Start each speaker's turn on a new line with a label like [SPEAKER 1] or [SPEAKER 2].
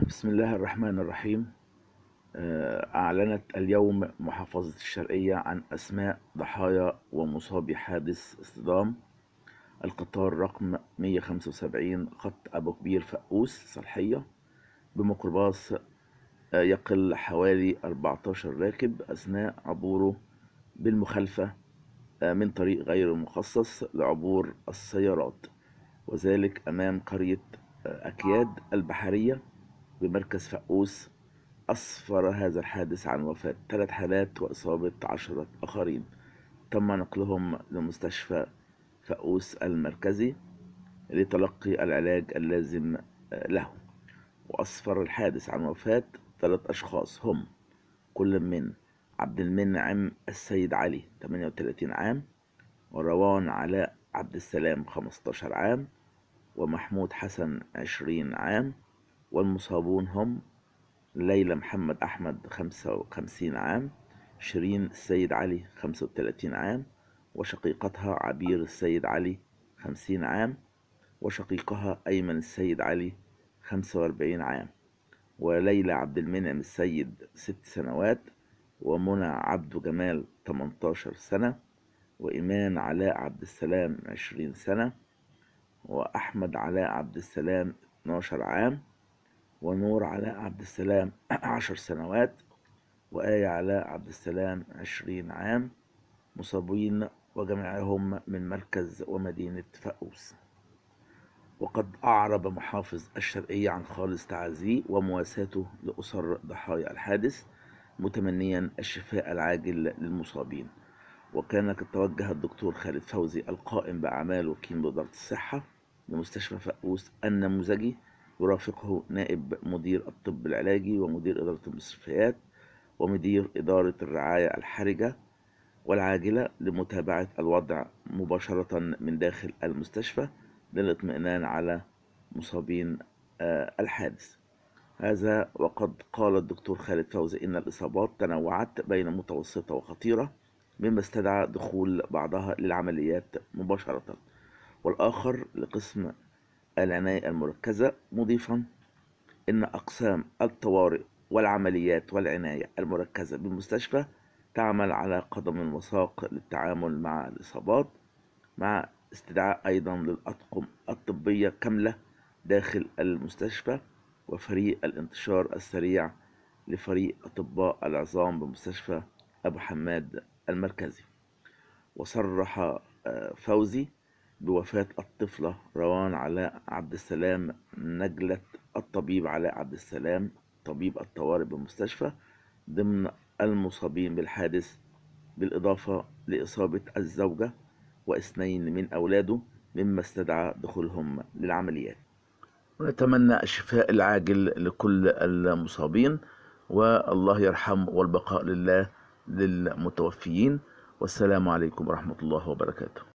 [SPEAKER 1] بسم الله الرحمن الرحيم. أعلنت اليوم محافظة الشرقية عن أسماء ضحايا ومصابي حادث اصطدام القطار رقم 175 خط أبو كبير فقوس صالحية بميكروباص يقل حوالي 14 راكب أثناء عبوره بالمخالفة من طريق غير مخصص لعبور السيارات، وذلك أمام قرية أكياد البحرية بمركز فقوس. أسفر هذا الحادث عن وفاة 3 حالات وإصابة 10 آخرين، تم نقلهم لمستشفى فقوس المركزي لتلقي العلاج اللازم له. وأسفر الحادث عن وفاة 3 أشخاص هم كل من عبد المنعم السيد علي 38 عام، وروان علاء عبد السلام 15 عام، ومحمود حسن 20 عام. والمصابون هم ليلى محمد أحمد 55 عام، شيرين السيد علي 35 عام، وشقيقتها عبير السيد علي 50 عام، وشقيقها أيمن السيد علي 45 عام، وليلى عبد المنعم السيد 6 سنوات، ومنى عبد جمال 18 سنة، وإيمان علاء عبد السلام 20 سنة، وأحمد علاء عبد السلام 12 عام، ونور علاء عبد السلام 10 سنوات، وآية علاء عبد السلام 20 عام، مصابين وجميعهم من مركز ومدينة فقوس. وقد أعرب محافظ الشرقية عن خالص تعازيه ومواساته لأسر ضحايا الحادث، متمنيا الشفاء العاجل للمصابين. وكان قد توجه الدكتور خالد فوزي القائم بأعمال وكيل وزارة الصحة لمستشفى فقوس النموذجي، يرافقه نائب مدير الطب العلاجي ومدير إدارة المستشفيات ومدير إدارة الرعاية الحرجة والعاجلة لمتابعة الوضع مباشرة من داخل المستشفى للاطمئنان على مصابين الحادث هذا. وقد قال الدكتور خالد فوزي إن الإصابات تنوعت بين متوسطة وخطيرة، مما استدعى دخول بعضها للعمليات مباشرة والآخر لقسم العناية المركزة، مضيفا إن أقسام الطوارئ والعمليات والعناية المركزة بالمستشفى تعمل على قدم وساق للتعامل مع الإصابات، مع استدعاء أيضا للأطقم الطبية كاملة داخل المستشفى وفريق الانتشار السريع لفريق أطباء العظام بمستشفى أبو حماد المركزي. وصرح فوزي بوفاة الطفلة روان علاء عبد السلام نجلة الطبيب علاء عبد السلام طبيب الطوارئ بالمستشفى ضمن المصابين بالحادث، بالإضافة لإصابة الزوجة واثنين من أولاده، مما استدعى دخولهم للعمليات. ونتمنى الشفاء العاجل لكل المصابين، والله يرحم والبقاء لله للمتوفيين. والسلام عليكم ورحمة الله وبركاته.